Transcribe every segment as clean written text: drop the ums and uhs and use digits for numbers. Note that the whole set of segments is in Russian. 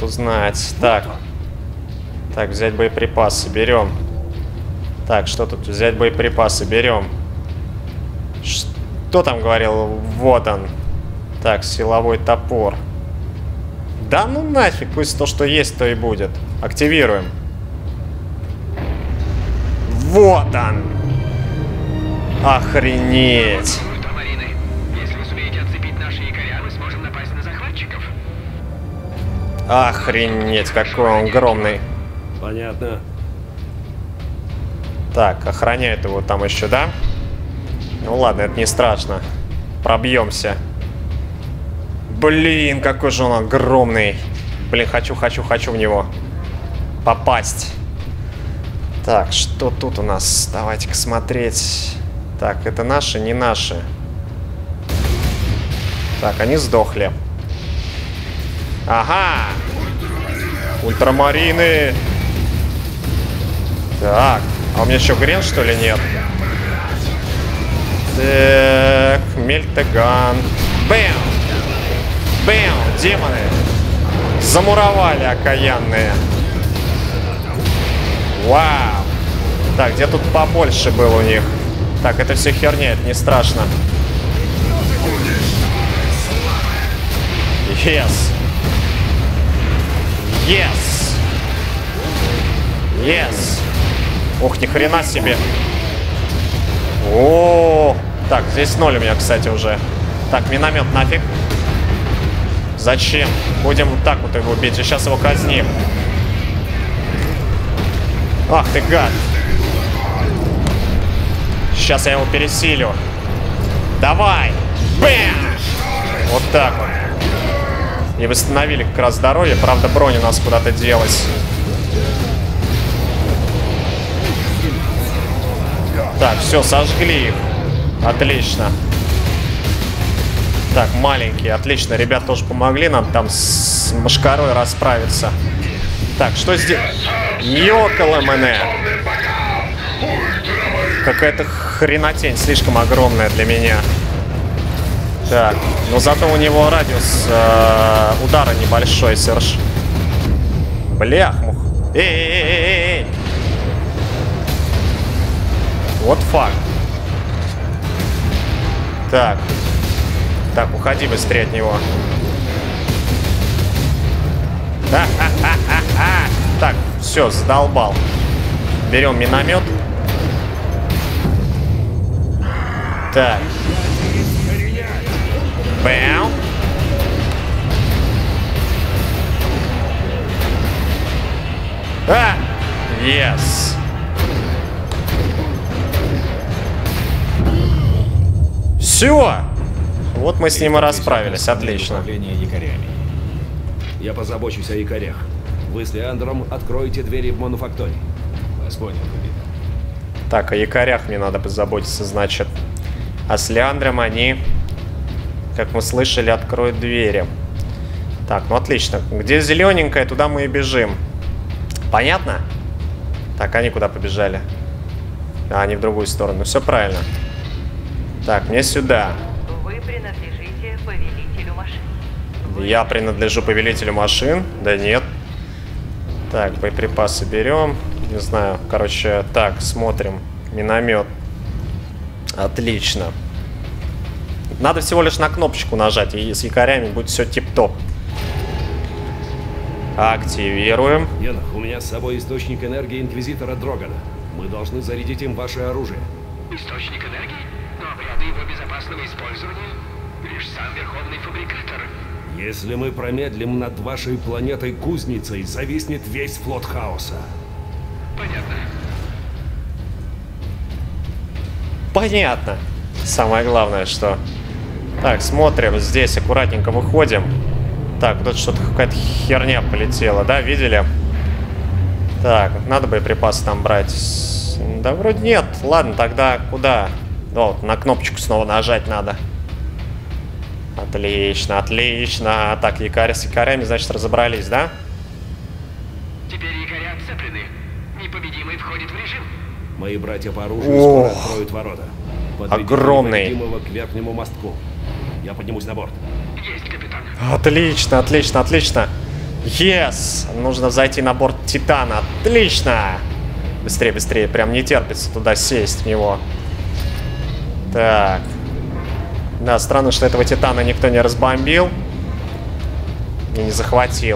кто знает. Так. Так, взять боеприпасы, берем. Так, что тут? Взять боеприпасы, берем. Что там говорил? Вот он. Так, силовой топор. Да ну нафиг, пусть то, что есть, то и будет. Активируем. Вот он. Охренеть. Охренеть, какой он огромный. Понятно. Так, охраняет его там еще, да? Ну ладно, это не страшно. Пробьемся. Блин, какой же он огромный. Блин, хочу в него попасть. Так, что тут у нас? Давайте-ка смотреть. Так, это наши, не наши. Так, они сдохли. Ага! Ультрамарины! Так, а у меня еще грен, что ли, нет? Так, Мельтаган. Бэм! Бэм! Демоны! Замуровали окаянные. Вау! Так, где тут побольше было у них? Так, это все херня, это не страшно. Yes! Yes! Yes! Ух, ни хрена себе! О, так, здесь 0 у меня, кстати, уже. Так, миномет нафиг. Зачем? Будем вот так вот его бить. И сейчас его казним. Ах ты гад! Сейчас я его пересилю. Давай! Бэм! Вот так вот. И восстановили как раз здоровье. Правда, бронь у нас куда-то делась. Так, все, сожгли их. Отлично. Так, маленькие, отлично. Ребят тоже помогли нам там с мошкарой расправиться. Так, что здесь? Ёкало мене. Какая-то хренотень слишком огромная для меня. Так, но зато у него радиус удара небольшой, Серж. Блях-мух. Эй-эй-эй-эй-эй. Вот факт. Так. Так, уходи быстрее от него. Так, все, задолбал. Берем миномет. Так. Бэм. А! Yes. Все. Вот мы с ним и расправились. Отлично. Я позабочусь о якорях. Вы с Леандром откроете двери в мануфакторий. Вас понял, капитан. Так, о якорях мне надо позаботиться, значит. А с Леандром они, как мы слышали, откроют двери. Так, ну отлично. Где зелененькая, туда мы и бежим. Понятно? Так, они куда побежали? А, они в другую сторону. Все правильно. Так, мне сюда. Вы принадлежите повелителю машин. Я принадлежу повелителю машин? Да нет. Так, боеприпасы берем. Не знаю, короче, так, смотрим. Миномет. Отлично. Надо всего лишь на кнопочку нажать, и с якорями будет все тип-топ. Активируем. Енах, у меня с собой источник энергии Инквизитора Дрогана. Мы должны зарядить им ваше оружие. Источник энергии? Но обряды его безопасного использования лишь сам Верховный Фабрикатор. Если мы промедлим над вашей планетой-кузницей, зависнет весь флот хаоса. Понятно. Понятно. Самое главное, что... Так, смотрим. Здесь аккуратненько выходим. Так, тут что-то какая-то херня полетела, да? Видели? Так, надо боеприпасы там брать. Да вроде нет. Ладно, тогда куда? Вот, на кнопочку снова нажать надо. Отлично, отлично. Так, якорь с якорями, значит, разобрались, да? Теперь якоря отцеплены. Непобедимый входит в режим. Мои братья по оружию скоро откроют ворота. Подведите Огромный. непобедимого к верхнему мостку. Я поднимусь на борт. Есть, капитан. Отлично, отлично, отлично. Yes! Нужно зайти на борт Титана. Отлично! Быстрее, быстрее. Прям не терпится туда сесть в него. Так. Да, странно, что этого Титана никто не разбомбил. И не захватил.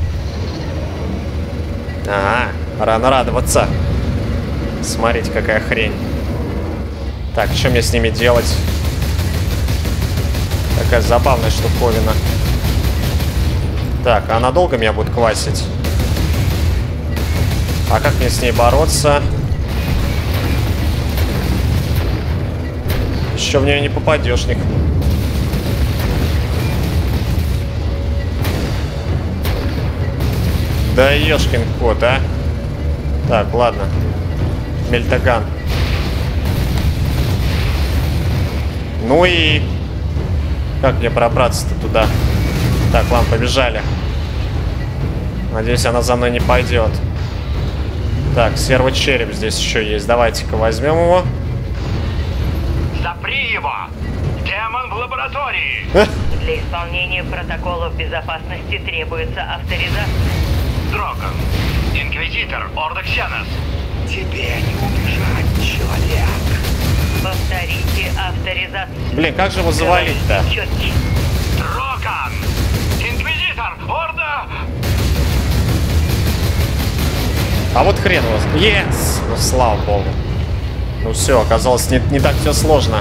Ага, рано радоваться. Смотрите, какая хрень. Так, что мне с ними делать? Такая забавная штуковина. Так, а она долго меня будет квасить? А как мне с ней бороться? Еще в нее не попадешь, Ник. Да ешкин кот, а. Так, ладно. Мельтаган. Ну и... Как мне пробраться-то туда? Так, ладно, побежали. Надеюсь, она за мной не пойдет. Так, сервочереп здесь еще есть. Давайте-ка возьмем его. Запри его! Демон в лаборатории! Для исполнения протоколов безопасности требуется авторизация. Дроган, Инквизитор, Орда Ксенос. Тебе не убежать, человек. Повторите авторизацию. Блин, как же его завалить-то? Четче. Дроган, Инквизитор, Орда... А вот хрен его. Yes! Ну, слава богу. Ну все, оказалось, не так все сложно.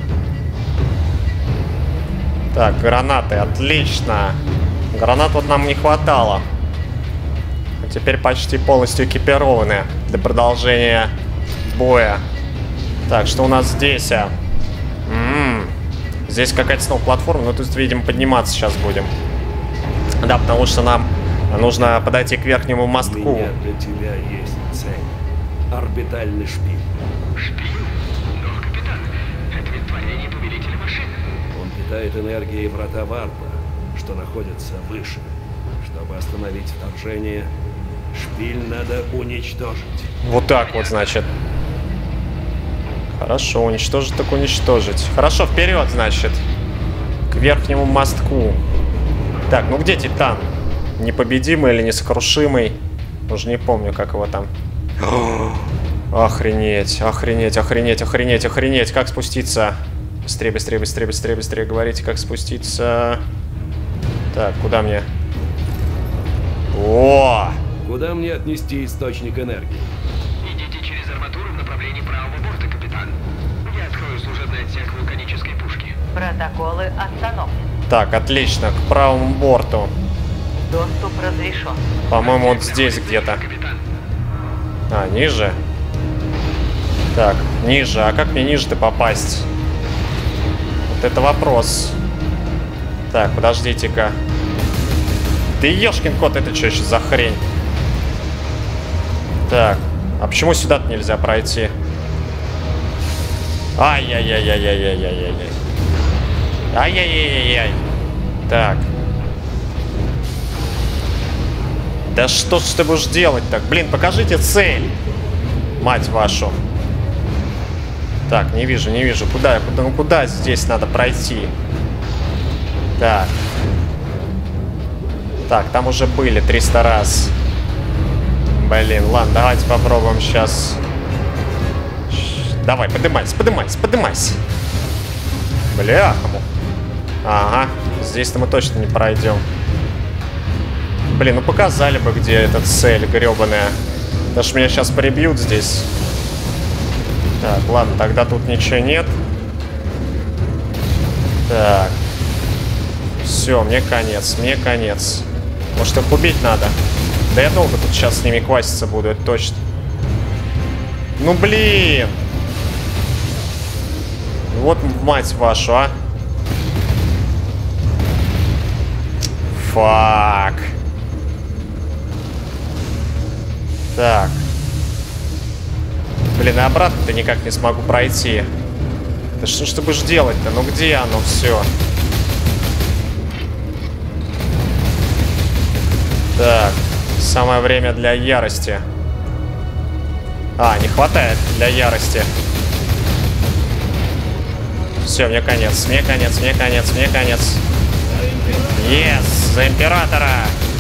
Так, гранаты, отлично. Гранат вот нам не хватало. А теперь почти полностью экипированы для продолжения боя. Так, что у нас здесь? Здесь какая-то снова платформа, но тут, видимо, подниматься сейчас будем. Да, потому что нам нужно подойти к верхнему мостку. У меня для тебя есть цель. Орбитальный шпиль. Шпион? Но, капитан, это ведь творение повелителя машин. Он питает энергией врата Варпа, что находятся выше. Чтобы остановить вторжение, шпиль надо уничтожить. Вот так вот, значит. Хорошо, уничтожить так уничтожить. Хорошо, вперед, значит. К верхнему мостку. Так, ну где Титан? Непобедимый или несокрушимый? Уже не помню, как его там. Охренеть, охренеть, охренеть, охренеть, охренеть. Как спуститься? Быстрее, быстрее, быстрее, быстрее, быстрее. Говорите, как спуститься. Так, куда мне? О! Куда мне отнести источник энергии? Идите через арматуру в направлении правого борта, капитан. Я открою служебный отсек вулканической пушки. Протоколы остановки. Так, отлично, к правому борту. Доступ разрешен. По-моему, вот здесь где-то. Капитан, А, ниже? Так, ниже. А как мне ниже-то попасть? Вот это вопрос. Так, подождите-ка. Ты ешкин кот, это что еще за хрень? Так, а почему сюда-то нельзя пройти? Ай-яй-яй-яй-яй-яй-яй-яй. Ай-яй-яй-яй-яй. Так. Да что ж ты будешь делать так? Блин, покажите цель. Мать вашу. Так, не вижу, не вижу. Куда здесь надо пройти? Так. Так, там уже были 300 раз. Блин, ладно, давайте попробуем сейчас. Давай, поднимайся, поднимайся, поднимайся. Бляхому. Ага, здесь-то мы точно не пройдем. Блин, ну показали бы, где эта цель гребаная. Потому что меня сейчас прибьют здесь. Так, ладно, тогда тут ничего нет. Так. Все, мне конец, мне конец. Может, их убить надо? Да я долго тут сейчас с ними кваситься буду, это точно. Ну, блин! Вот мать вашу, а. Фак. Так. Блин, а обратно-то никак не смогу пройти. Да что ж ты будешь делать-то? Ну где оно все? Так. Самое время для ярости. А, не хватает для ярости. Все, мне конец, мне конец, мне конец, мне конец. Yes, за императора!